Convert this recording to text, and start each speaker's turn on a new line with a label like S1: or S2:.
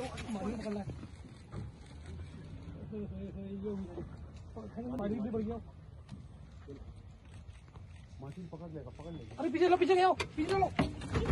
S1: पकड़ ला। पानी भी बढ़ गया।
S2: मार्टिन पकड़ लेगा।
S1: अरे पीछे लो, पीछे ले आओ, पीछे लो।